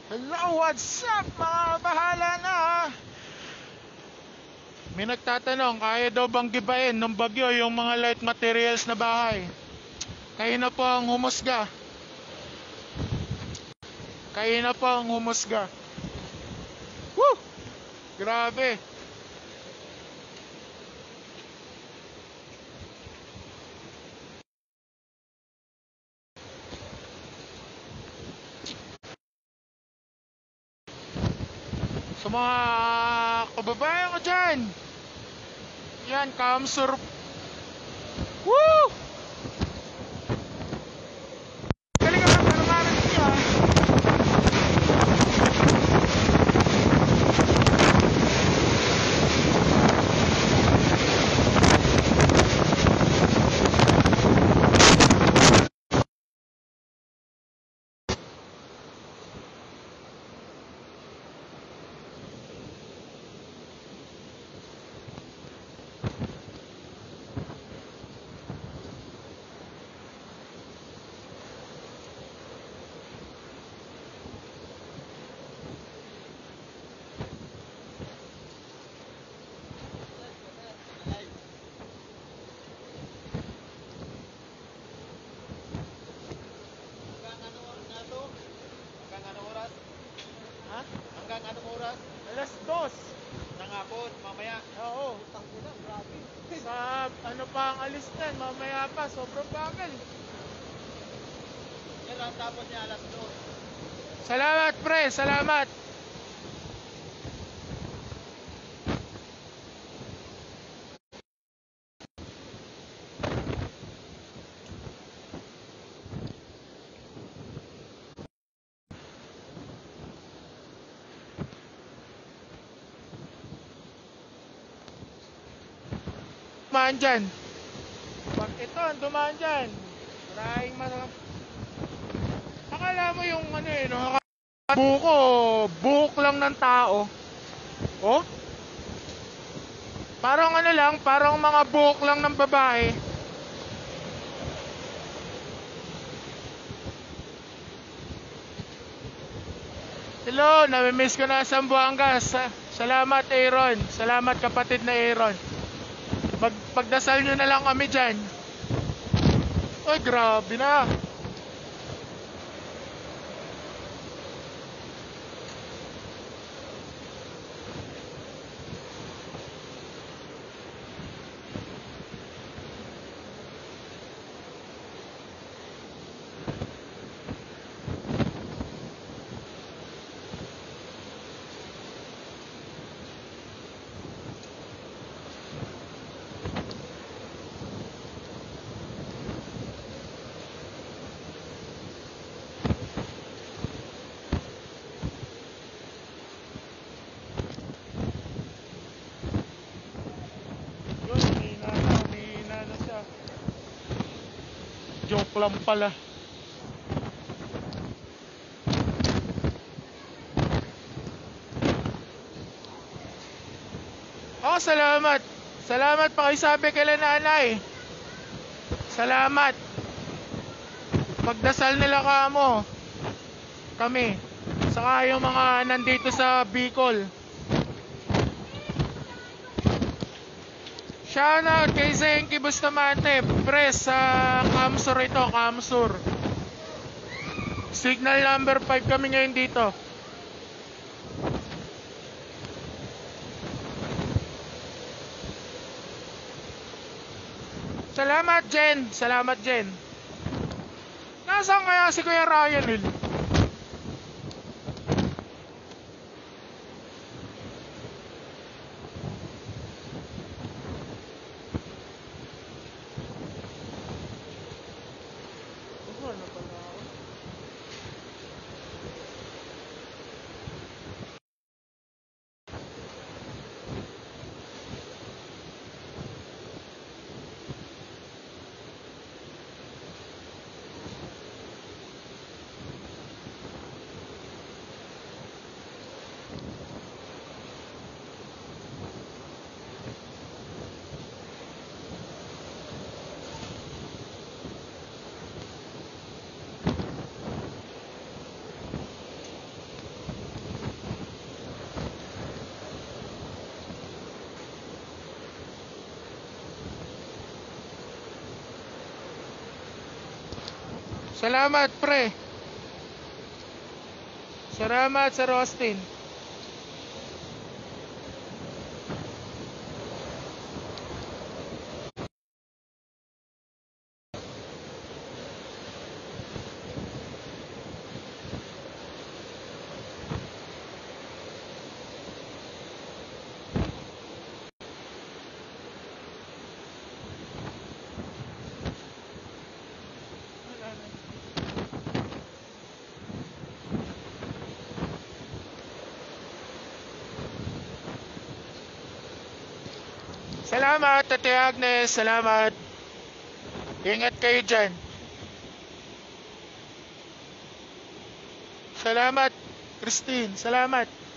Hello, what's up mga bahala na? May nagtatanong, kaya daw bang gibain ng bagyo yung mga light materials na bahay? Kayo na po ang humusga. Kayo na po ang humusga. Woo! Grabe. Sa mga kababayan ko dyan, yan, Kamsur. Woo! Galing ka lang, parang niya. Ha? Hanggang anong oras? Alas 2. Ng hapon, mamaya. Oo. Tangina, grabe. Sa ano pa ang alis nan, mamaya pa, sobrang bagal. Yan lang tapos niya alas 2. Salamat pre, salamat. Dumaan dyan. Pag ito ang dumaan dyan, maraming akala mo yung ano no, buko, buhok lang ng tao. Oh? Parang ano lang, parang mga buhok lang ng babae. Hello, namimiss ko na Sambuanga. Salamat Aaron, salamat kapatid na Aaron. Pagdasal nyo na lang kami dyan. Ay, grabe na. Umihina na siya. Joke lang pala. Oh, salamat. Salamat pakisabi kay nanay. Salamat. Pagdasal nila kamo. Kami. Saka yung mga nandito sa Bicol. Shoutout kay Zenki Bustamante, press sa Kamsur ito, Kamsur. Signal number 5 kami ngayon dito. Salamat Jen, salamat Jen. Nasaan kaya si Kuya Ryan Hill? Salamat, pre. Salamat, Sir Austin. Salamat, Ate Agnes. Salamat. Ingat kayo dyan. Salamat, Christine. Salamat.